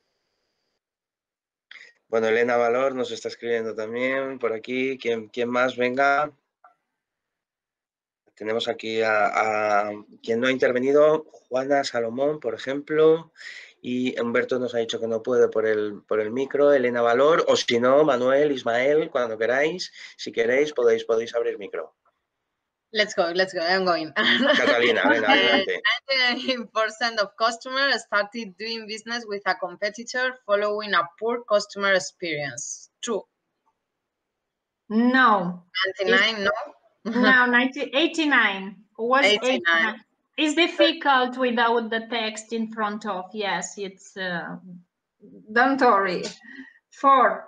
Bueno, Elena Valor nos está escribiendo también por aquí. ¿Quién, quién más? Venga. Tenemos aquí a, a quien no ha intervenido, Juana Salomón, por ejemplo, y Humberto nos ha dicho que no puede por el, por el micro, Elena Valor, o si no, Manuel, Ismael, cuando queráis, si queréis, podéis, podéis abrir micro. Let's go, let's go, I'm going. Catalina, venga, adelante. ninety-nine percent of customers started doing business with a competitor following a poor customer experience. True. no. ninety-nine, no? No, ninety, eighty-nine. Was eighty-nine. eighty-nine. It's difficult without the text in front of. Yes, it's. Uh, don't worry. Four.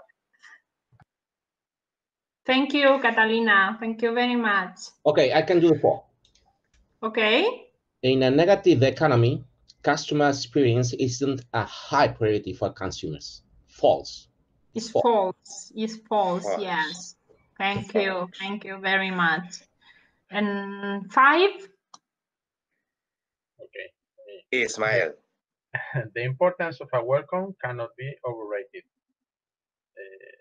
Thank you, Catalina. Thank you very much. Okay, I can do four. Okay. In a negative economy, customer experience isn't a high priority for consumers. False. It's false. It's false. False. Yes. Thank False. you. Thank you very much. And five. Okay. Ismael. The importance of a welcome cannot be overrated. Uh,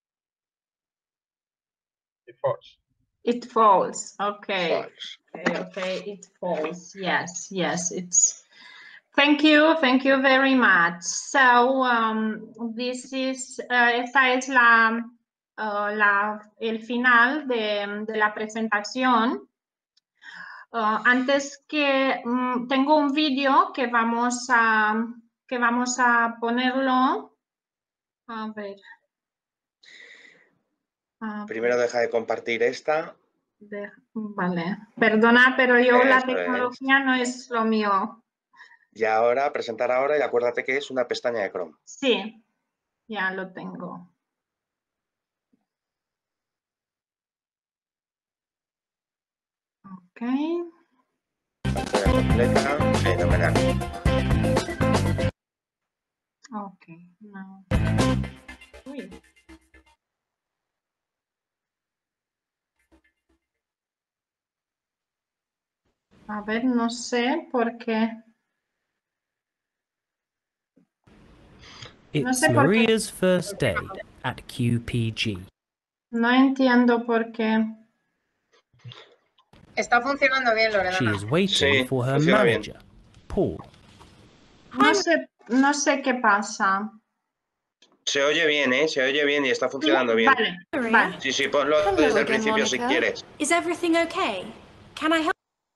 it false. It falls. Okay. False. Okay, okay, it falls. Yes, yes, it's. Thank you, thank you very much. So, um, this is, uh, esta es la, uh, la, el final de, de la presentación. Uh, antes que um, tengo un vídeo que vamos a que vamos a ponerlo. A ver. A Primero ver. deja de compartir esta. De, vale, perdona, pero yo Eso la es. tecnología no es lo mío. Y ahora, presentar ahora, y acuérdate que es una pestaña de Chrome. Sí, ya lo tengo. Ok. Pantalla completa, fenomenal. Ok, no. Uy. A ver, no sé por qué. No It's sé por qué. Maria's first day at Q P G. No entiendo por qué. Está funcionando bien, She Loredana. is waiting Sí, for her funciona bien. manager, Paul. No sé, no sé qué pasa. Se oye bien, ¿eh? Se oye bien y está funcionando bien. Vale, Maria? vale. Sí, sí, ponlo Hello desde el again, principio si Monica. quieres. Is everything okay? Can I help?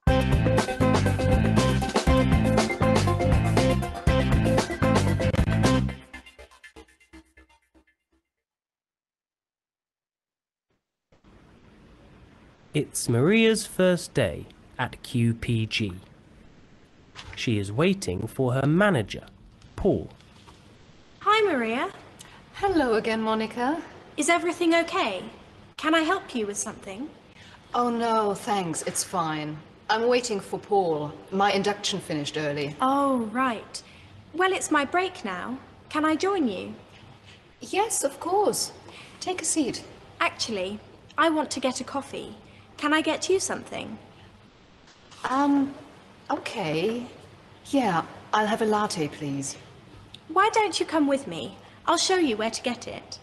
It's Maria's first day at Q P G. She is waiting for her manager, Paul. Hi, Maria. Hello again, Monica. Is everything okay? Can I help you with something? Oh, no, thanks. It's fine. I'm waiting for Paul. My induction finished early. Oh, right. Well, it's my break now. Can I join you? Yes, of course. Take a seat. Actually, I want to get a coffee. Can I get you something? Um, okay. Yeah, I'll have a latte, please. Why don't you come with me? I'll show you where to get it.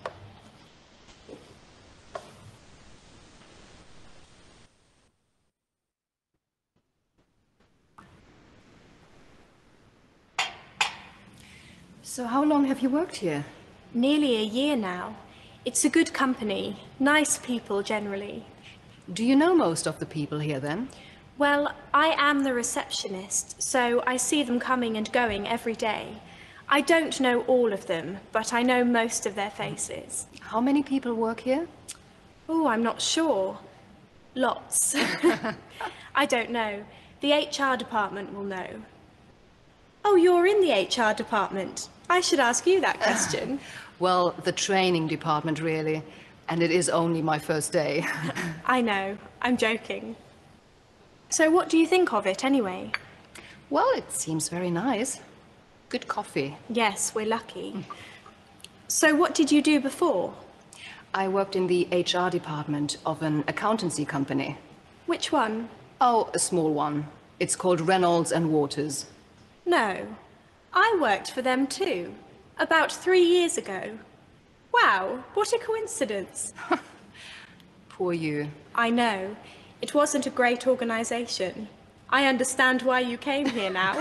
So how long have you worked here? Nearly a year now. It's a good company, nice people generally. Do you know most of the people here then? Well, I am the receptionist, so I see them coming and going every day. I don't know all of them, but I know most of their faces. How many people work here? Oh, I'm not sure. Lots. I don't know. The H R department will know. Oh, you're in the H R department. I should ask you that question. Well, the training department, really. And it is only my first day. I know. I'm joking. So what do you think of it, anyway? Well, it seems very nice. Good coffee. Yes, we're lucky. So what did you do before? I worked in the H R department of an accountancy company. Which one? Oh, a small one. It's called Reynolds and Waters. No. I worked for them too. About three years ago. Wow, what a coincidence. Poor you. I know. It wasn't a great organisation. I understand why you came here now.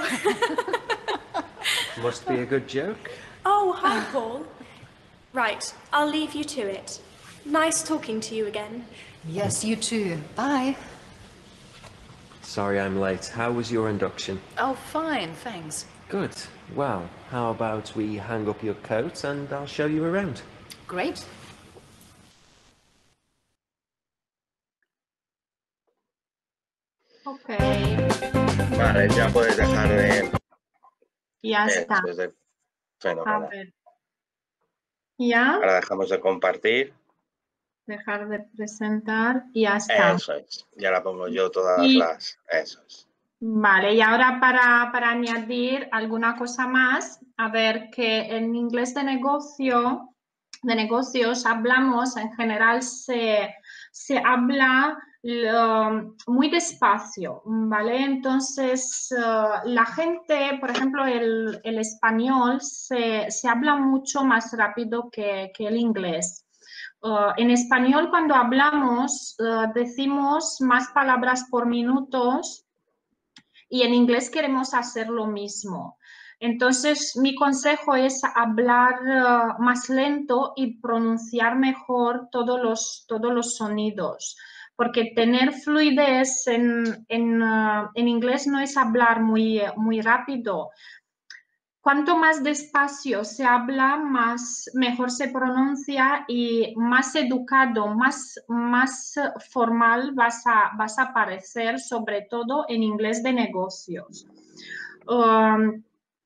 Must be a good joke. Oh, hi, Paul. Right, I'll leave you to it. Nice talking to you again. Yes, you too. Bye. Sorry I'm late. How was your induction? Oh, fine, thanks. Good. Well, how about we hang up your coat and I'll show you around? Great. Ok, Vale, ya puedes dejar de... ya eh, está. desde- A Fenomenal. ver. Ya, Ahora dejamos de compartir. dejar de presentar y ya está. Eso es. Y ahora pongo yo todas Y- las... Eso es. Vale, y ahora para, para añadir alguna cosa más, a ver que en inglés de negocio, de negocios hablamos, en general se, se habla lo- muy despacio, ¿vale? Entonces, eh, la gente, por ejemplo, el, el español se, se habla mucho más rápido que, que el inglés. Uh, en español, cuando hablamos, uh, decimos más palabras por minutos y en inglés queremos hacer lo mismo. Entonces, mi consejo es hablar uh, más lento y pronunciar mejor todos los, todos los sonidos, porque tener fluidez en, en, uh, en inglés no es hablar muy, muy rápido. Cuanto más despacio se habla, más mejor se pronuncia y más educado, más, más formal vas a, vas a parecer, sobre todo en inglés de negocios. Um,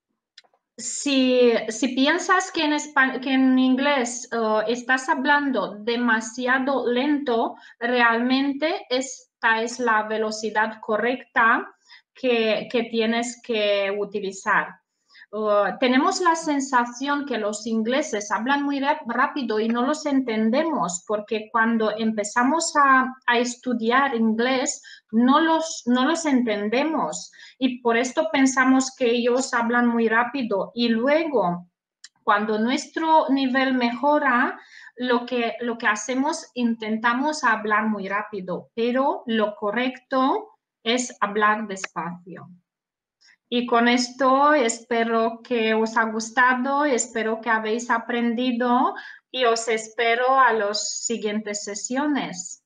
si, si piensas que en, espa- que en inglés uh, estás hablando demasiado lento, realmente esta es la velocidad correcta que, que tienes que utilizar. Uh, tenemos la sensación que los ingleses hablan muy rap- rápido y no los entendemos porque cuando empezamos a, a estudiar inglés no los, no los entendemos y por esto pensamos que ellos hablan muy rápido y luego cuando nuestro nivel mejora, lo que, lo que hacemos, intentamos hablar muy rápido, pero lo correcto es hablar despacio. Y con esto espero que os ha gustado, espero que habéis aprendido y os espero a las siguientes sesiones.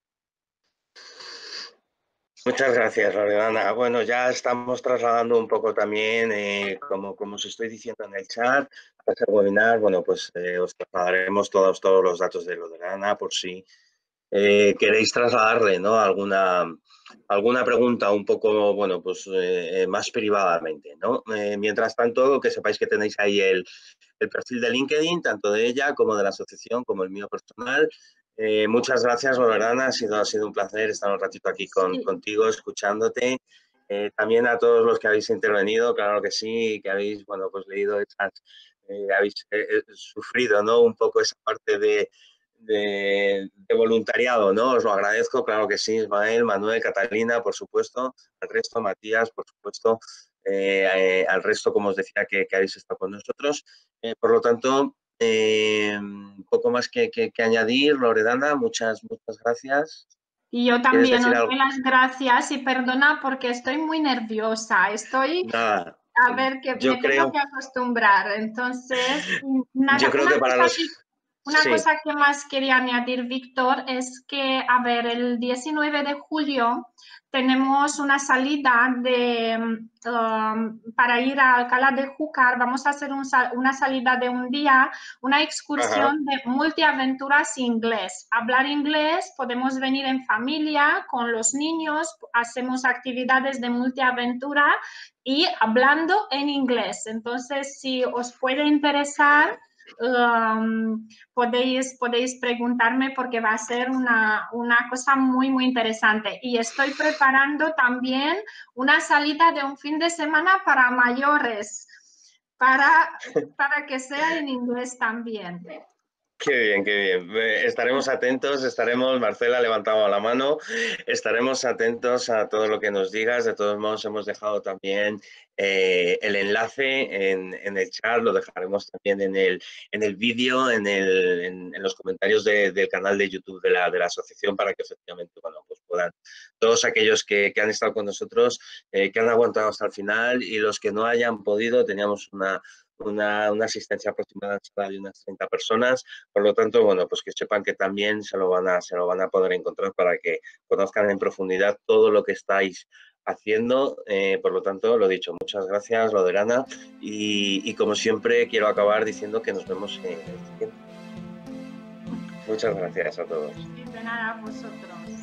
Muchas gracias, Loredana. Bueno, ya estamos trasladando un poco también, eh, como, como os estoy diciendo en el chat, para el webinar, bueno, pues eh, os trasladaremos todos, todos los datos de Loredana por si eh, queréis trasladarle, ¿no? alguna, alguna pregunta un poco, bueno, pues eh, más privadamente, ¿no? Eh, mientras tanto, que sepáis que tenéis ahí el, el perfil de LinkedIn, tanto de ella como de la asociación, como el mío personal. Eh, muchas gracias, Loredana. Ha sido, ha sido un placer estar un ratito aquí con, Sí. contigo, escuchándote. Eh, también a todos los que habéis intervenido, claro que sí, que habéis, bueno, pues leído esas, eh, habéis eh, sufrido, ¿no? Un poco esa parte de, de, de voluntariado, ¿no? Os lo agradezco, claro que sí, Ismael, Manuel, Catalina, por supuesto, al resto, Matías, por supuesto, eh, eh, al resto, como os decía, que, que habéis estado con nosotros. Eh, por lo tanto, eh, poco más que, que, que añadir, Loredana, muchas, muchas gracias. Y yo ¿Quieres también decir os algo? doy las gracias y perdona porque estoy muy nerviosa. Estoy, Nada, a ver, que yo me tengo creo, que acostumbrar. Entonces, nada, yo creo una que para cosa los... que, una Sí, cosa que más quería añadir, Víctor, es que, a ver, el diecinueve de julio tenemos una salida de, um, para ir a Alcalá de Júcar. Vamos a hacer un, una salida de un día, una excursión Ajá. de multiaventuras inglés. Hablar inglés, podemos venir en familia, con los niños, hacemos actividades de multiaventura y hablando en inglés. Entonces, si os puede interesar, Um, podéis, podéis preguntarme porque va a ser una, una cosa muy, muy interesante. Y estoy preparando también una salida de un fin de semana para mayores, para, para que sea en inglés también. Qué bien, qué bien. Estaremos atentos, estaremos, Marcela ha levantado la mano, estaremos atentos a todo lo que nos digas. De todos modos, hemos dejado también eh, el enlace en, en el chat, lo dejaremos también en el, en el vídeo, en, el, en, en los comentarios de, del canal de YouTube de la, de la asociación para que efectivamente, bueno, pues puedan, todos aquellos que, que han estado con nosotros, eh, que han aguantado hasta el final y los que no hayan podido, teníamos una... Una, una asistencia aproximada de unas treinta personas, por lo tanto, bueno, pues que sepan que también se lo van a, se lo van a poder encontrar para que conozcan en profundidad todo lo que estáis haciendo. Eh, por lo tanto, lo dicho, muchas gracias, Loredana, y, y como siempre quiero acabar diciendo que nos vemos en el siguiente. Muchas gracias a todos. De nada, a vosotros.